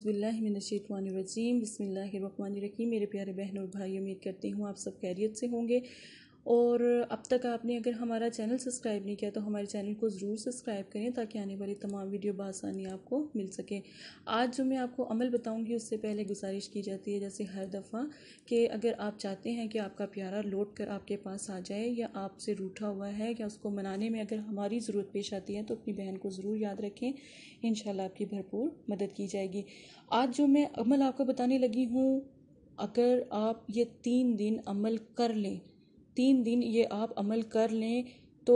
बिल्लाहि मिनश्शैतानिर्रजीम बिस्मिल्लाहिर्रहमानिर्रहीम। मेरे प्यारे बहन और भाई, उम्मीद करती हूँ आप सब खैरियत से होंगे। और अब तक आपने अगर हमारा चैनल सब्सक्राइब नहीं किया तो हमारे चैनल को ज़रूर सब्सक्राइब करें ताकि आने वाली तमाम वीडियो बआसानी आपको मिल सके। आज जो मैं आपको अमल बताऊंगी उससे पहले गुजारिश की जाती है, जैसे हर दफ़ा, कि अगर आप चाहते हैं कि आपका प्यारा लौट कर आपके पास आ जाए या आपसे रूठा हुआ है या उसको मनाने में अगर हमारी ज़रूरत पेश आती है तो अपनी बहन को ज़रूर याद रखें, इंशाल्लाह आपकी भरपूर मदद की जाएगी। आज जो मैं अमल आपको बताने लगी हूँ, अगर आप ये 3 दिन अमल कर लें, 3 दिन ये आप अमल कर लें तो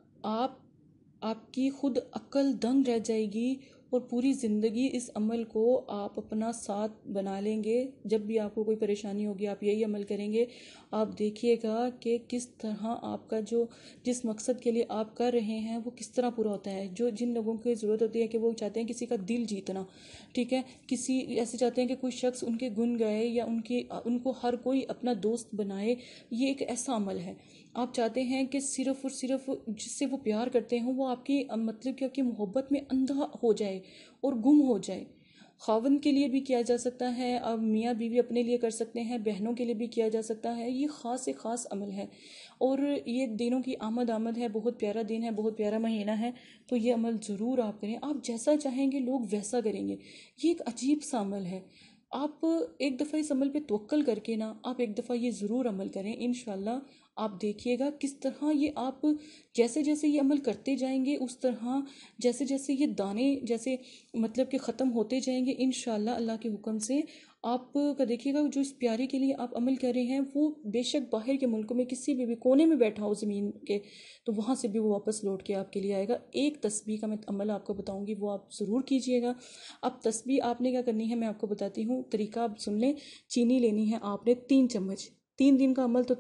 आपकी खुद अक्ल दंग रह जाएगी और पूरी ज़िंदगी इस अमल को आप अपना साथ बना लेंगे। जब भी आपको कोई परेशानी होगी आप यही अमल करेंगे, आप देखिएगा कि किस तरह आपका जो जिस मकसद के लिए आप कर रहे हैं वो किस तरह पूरा होता है। जो जिन लोगों की ज़रूरत होती है कि वो चाहते हैं किसी का दिल जीतना, ठीक है, किसी ऐसे चाहते हैं कि कोई शख्स उनके गुण गाए या उनको हर कोई अपना दोस्त बनाए, ये एक ऐसा अमल है। आप चाहते हैं कि सिर्फ़ और सिर्फ जिससे वो प्यार करते हैं वो आपकी मतलब कि आपकी मोहब्बत में अंधा हो जाए और गुम हो जाए। खावंद के लिए भी किया जा सकता है, अब मियाँ बीवी अपने लिए कर सकते हैं, बहनों के लिए भी किया जा सकता है। ये ख़ास से ख़ास अमल है और ये दिनों की आमद है, बहुत प्यारा दिन है, बहुत प्यारा महीना है, तो ये अमल ज़रूर आप करें। आप जैसा चाहेंगे लोग वैसा करेंगे। ये एक अजीब सा अमल है। आप एक दफ़ा इस अमल पे तवक्कल करके ना आप एक दफ़ा ये ज़रूर अमल करें, इंशाल्लाह आप देखिएगा किस तरह ये आप जैसे जैसे ये अमल करते जाएंगे उस तरह जैसे जैसे ये दाने जैसे मतलब कि ख़त्म होते जाएंगे, इंशाल्लाह अल्लाह के हुक्म से आप का देखिएगा जो इस प्यारे के लिए आप अमल कर रहे हैं वो बेशक बाहर के मुल्क में किसी भी कोने में बैठा हो ज़मीन के, तो वहाँ से भी वो वापस लौट के आपके लिए आएगा। एक तस्बीह का मैं अमल आपको बताऊंगी, वो आप ज़रूर कीजिएगा। अब तस्बीह आपने क्या करनी है मैं आपको बताती हूँ, तरीका आप सुन लें। चीनी लेनी है आपने 3 चम्मच। 3 दिन का अमल तो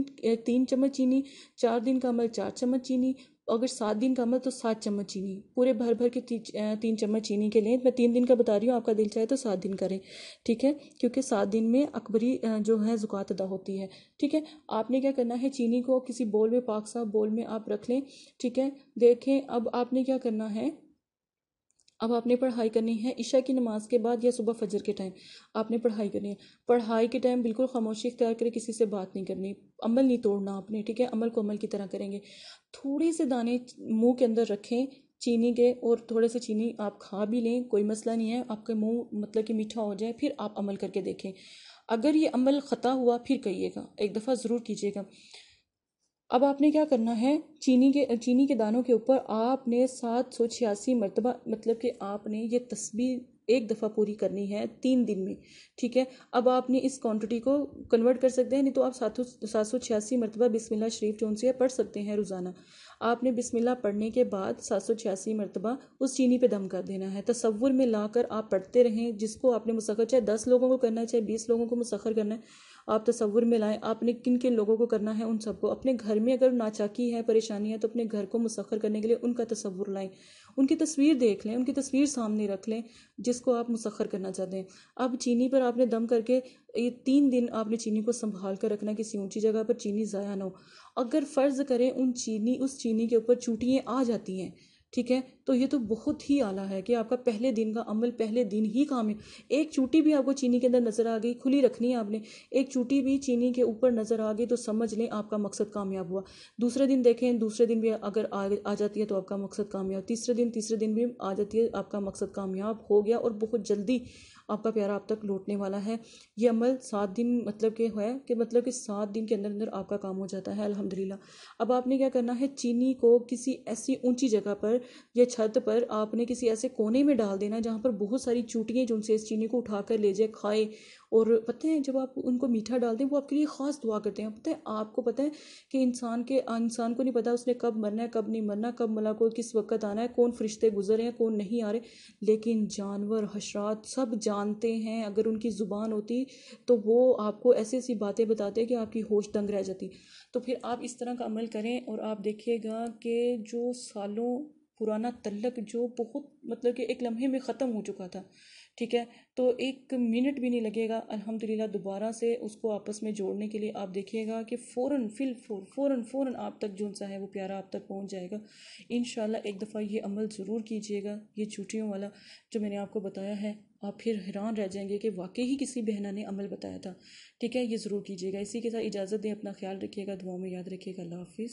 3 चम्मच चीनी, 4 दिन का अमल 4 चम्मच चीनी, अगर 7 दिन का अमल तो 7 चम्मच चीनी। पूरे भर भर के 3 चम्मच चीनी के लें। मैं 3 दिन का बता रही हूँ, आपका दिल चाहे तो 7 दिन करें, ठीक है, क्योंकि 7 दिन में अकबरी जो है ज़कात अदा होती है, ठीक है। आपने क्या करना है, चीनी को किसी बोल में, पाक साफ बोल में आप रख लें, ठीक है। देखें अब आपने क्या करना है, अब आपने पढ़ाई करनी है इशा की नमाज के बाद या सुबह फजर के टाइम आपने पढ़ाई करनी है। पढ़ाई के टाइम बिल्कुल खामोशी इख्तियार करें, किसी से बात नहीं करनी, अमल नहीं तोड़ना आपने, ठीक है। अमल को अमल की तरह करेंगे। थोड़े से दाने मुंह के अंदर रखें चीनी के और थोड़े से चीनी आप खा भी लें, कोई मसला नहीं है, आपके मुंह मतलब कि मीठा हो जाए, फिर आप अमल करके देखें। अगर ये अमल ख़ता हुआ फिर कहिएगा, एक दफ़ा ज़रूर कीजिएगा। अब आपने क्या करना है, चीनी के दानों के ऊपर आपने 786 मरतबा मतलब कि आपने ये तस्बीह एक दफ़ा पूरी करनी है 3 दिन में, ठीक है। अब आपने इस क्वांटिटी को कन्वर्ट कर सकते हैं, नहीं तो आप 786 मरतबा बिस्मिल्लाह शरीफ जो उनसे पढ़ सकते हैं रोज़ाना। आपने बिस्मिल्लाह पढ़ने के बाद 786 मरतबा उस चीनी पे दम कर देना है। तसव्वुर में लाकर आप पढ़ते रहें, जिसको आपने मुसख्खर, चाहे 10 लोगों को करना है चाहे 20 लोगों को मुसख्खर करना है, आप तसव्वुर में लाएं आपने किन किन लोगों को करना है। उन सबको अपने घर में अगर नाचाकी है, परेशानी है, तो अपने घर को मुसख्खर करने के लिए उनका तसव्वुर लाएं, उनकी तस्वीर देख लें, उनकी तस्वीर सामने रख लें जिसको आप मुसख्खर करना चाहते हैं। अब चीनी पर आपने दम करके ये 3 दिन आपने चीनी को संभाल कर रखना, किसी ऊंची जगह पर चीनी ज़ाया ना हो। अगर फ़र्ज़ करें उस चीनी के ऊपर चूटियाँ आ जाती हैं, ठीक है, तो ये तो बहुत ही आला है कि आपका पहले दिन का अमल पहले दिन ही काम है। एक चूटी भी आपको चीनी के अंदर नज़र आ गई, खुली रखनी है आपने, एक चूटी भी चीनी के ऊपर नज़र आ गई तो समझ लें आपका मकसद कामयाब हुआ। दूसरे दिन देखें, दूसरे दिन भी अगर आ जाती है तो आपका मकसद कामयाब, तीसरे दिन भी आ जाती है, आपका मकसद कामयाब हो गया और बहुत जल्दी आपका प्यारा आप तक लौटने वाला है। ये अमल 7 दिन मतलब कि है कि मतलब कि 7 दिन के अंदर अंदर आपका काम हो जाता है अल्हम्दुलिल्लाह। अब आपने क्या करना है, चीनी को किसी ऐसी ऊंची जगह पर या छत पर आपने किसी ऐसे कोने में डाल देना जहाँ पर बहुत सारी चूटियाँ जो उनसे इस चीनी को उठा कर ले जाए, खाए। और पता है जब आप उनको मीठा डाल दें वो आपके लिए ख़ास दुआ करते हैं। पता है आपको, पता है कि इंसान को नहीं पता उसने कब मरना है कब नहीं मरना, कब मला को किस वक्त आना है, कौन फरिश्ते गुजर रहे हैं कौन नहीं आ रहे, लेकिन जानवर हशरात सब जानते हैं। अगर उनकी ज़ुबान होती तो वो आपको ऐसी ऐसी बातें बताते कि आपकी होश दंग रह जाती। तो फिर आप इस तरह का अमल करें और आप देखिएगा कि जो सालों पुराना तल्लक जो बहुत मतलब कि एक लम्हे में ख़त्म हो चुका था, ठीक है, तो 1 मिनट भी नहीं लगेगा अल्हम्दुलिल्लाह दोबारा से उसको आपस में जोड़ने के लिए। आप देखिएगा कि फ़ौरन आप तक जो सा है वो प्यारा आप तक पहुंच जाएगा इंशाल्लाह। एक दफ़ा ये अमल ज़रूर कीजिएगा, ये चूटियों वाला जो मैंने आपको बताया है, آپ پھر حیران رہ جائیں گے کہ واقعی ہی کسی بہنہ نے عمل بتایا تھا. ٹھیک ہے، یہ ضرور کیجیے گا. اسی کے ساتھ اجازت دیں، اپنا خیال رکھیے گا، دعاؤں میں یاد رکھیے گا. اللہ حافظ.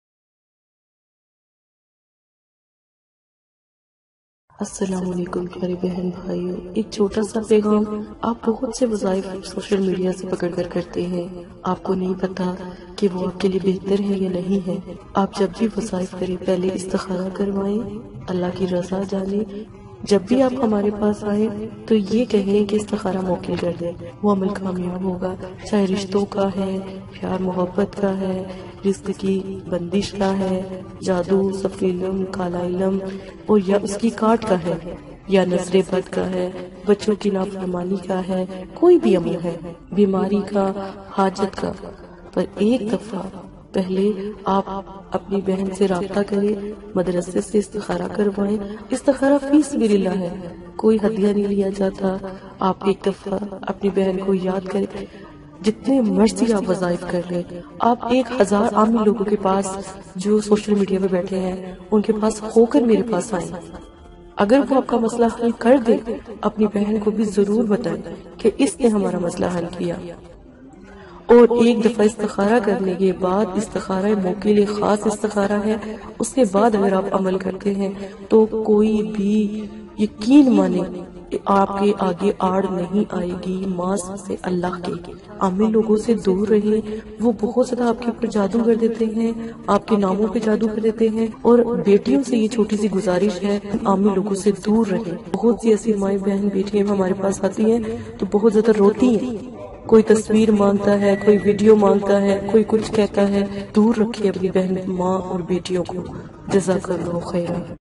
السلام علیکم پیارے بہن بھائیوں، ایک چھوٹا سا پیغام. آپ بہت سے وظائف سوشل میڈیا سے پکڑ کر کرتے ہیں، آپ کو نہیں پتا کہ وہ آپ کے لیے بہتر ہے یا نہیں ہے. آپ جب بھی وظائف کریں پہلے استخارہ کروائیں، اللہ کی رضا جانیں. جب بھی آپ ہمارے پاس آئیں تو یہ کہیں کہ استخارہ موکل کر دیں، وہ عمل کامیاب ہوگا. چاہے رشتوں کا ہے، پیار محبت کا ہے، رزق کی بندش کا ہے، جادو، صفی علم، کالا علم، اور یا اس کی کاٹ کا ہے، یا نظر بد کا ہے، بچوں کی نافرمانی کا ہے، کوئی بھی عمل ہے، بیماری کا، حاجت کا. پر ایک دفعہ پہلے آپ اپنی بہن سے رابطہ کریں، مدرسے سے استخارہ کروائیں. استخارہ فی سبیل اللہ ہے، کوئی ہدیہ نہیں لیا جاتا. آپ ایک دفعہ اپنی بہن کو یاد کریں. جتنے مرضی آپ وظائف کر لیں، آپ 1000 عامی لوگوں کے پاس جو سوشل میڈیا پہ بیٹھے ہیں ان کے پاس ہو کر میرے پاس آئیں. اگر وہ آپ کا مسئلہ حل کر دے، اپنی بہن کو بھی ضرور بتائیں کہ اس نے ہمارا مسئلہ حل کیا. اور ایک دفعہ استخارہ کرنے کے بعد، استخارہ موکل خاص استخارہ ہے، اس کے بعد اگر آپ عمل کرتے ہیں تو کوئی بھی یقین مانے آپ کے آگے آڑ نہیں آئے گی. ماس سے اللہ کے عامی لوگوں سے دور رہیں، وہ بہت زیادہ آپ کے اوپر جادو کر دیتے ہیں، آپ کے ناموں پہ جادو کر دیتے ہیں. اور بیٹیوں سے یہ چھوٹی سی گزارش ہے، عامی لوگوں سے دور رہیں. بہت سی ایسی مائیں بہن بیٹیاں ہمارے پاس آتی ہیں تو بہت زیادہ روتی ہیں. کوئی تصویر مانگتا ہے، کوئی ویڈیو مانگتا ہے، کوئی کچھ کہتا ہے. دور رکھیے اپنی بہن، ماں اور بیٹیوں کو. جزاک اللہ خیرا.